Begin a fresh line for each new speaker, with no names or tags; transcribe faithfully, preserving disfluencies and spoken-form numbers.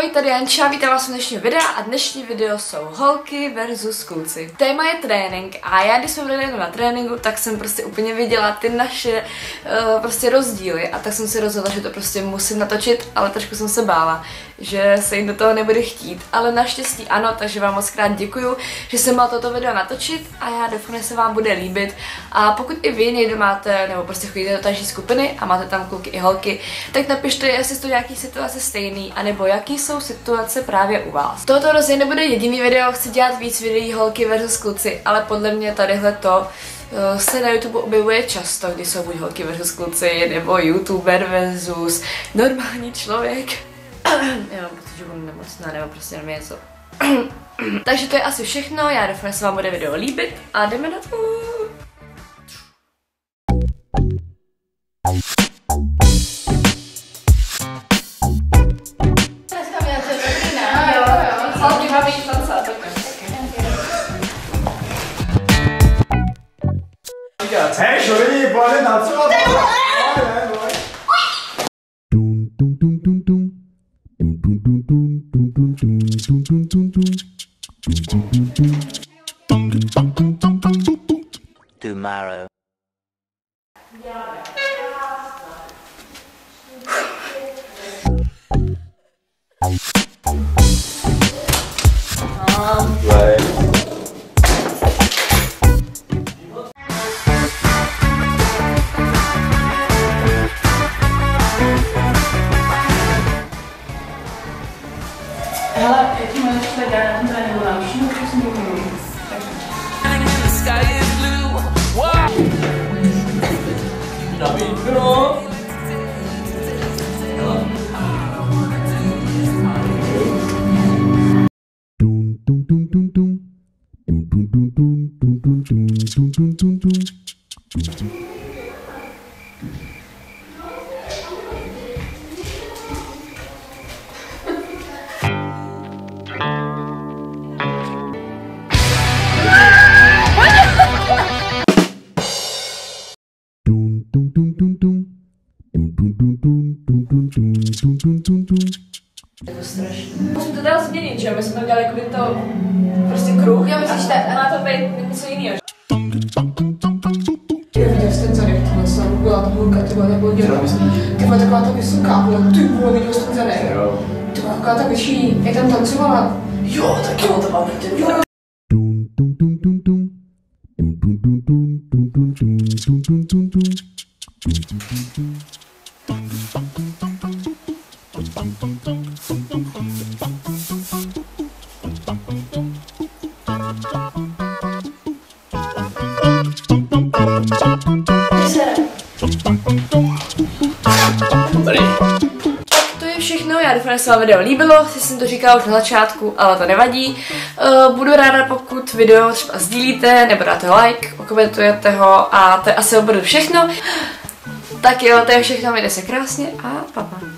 Ahoj, tady Janča, vítám vás u dnešního videa a dnešní video jsou holky versus kluci. Téma je trénink a já, když jsme byli na tréninku, tak jsem prostě úplně viděla ty naše uh, prostě rozdíly a tak jsem si rozhodla, že to prostě musím natočit, ale trošku jsem se bála, že se jim do toho nebude chtít, ale naštěstí ano, takže vám moc krát děkuju, že jsem mohla toto video natočit a já doufám, že se vám bude líbit. A pokud i vy někdo máte, nebo prostě chodíte do taží skupiny a máte tam kluky i holky, tak napište, jestli jsou nějaký situace stejný, anebo jaký jsou situace právě u vás. Tohoto rozhodně nebude jediný video, chci dělat víc videí holky versus kluci, ale podle mě tadyhle to uh, se na YouTube objevuje často, když jsou buď holky versus kluci, nebo YouTuber versus normální člověk. Já mám pocit, že budu nemocná, nebo prostě nevím něco. Takže to je asi všechno, já doufám, že se vám bude video líbit a jdeme na to.
Tomorrow.
Right.
Hele, jaký máš tady na tom tréninku náušení, už jsem to mluvil.
No. Je to strašný. Musím to dál změnit, že? My jsme tam dělali jakoby to prostě kruh. Já myslím, že má to být něco jiného. Já viděl jsi ten zadek, tohle jsem byla ta holka, ty vole, nebo dělala. Ty vole, taková ta vysoká, vole, ty vole, viděl jsi ten zadek. Ty vole, taková ta vyšší, jak tam tancovala. Jo, tak jo, to mám vidět. Jo. To je všechno, já doufám, že se vám video líbilo, si jsem to říkala už na začátku, ale to nevadí. Uh, budu ráda, pokud video třeba sdílíte, nebo dáte like, okomentujete ho a to je asi opravdu všechno. Tak jo, to je všechno, mějte se krásně a pa pa.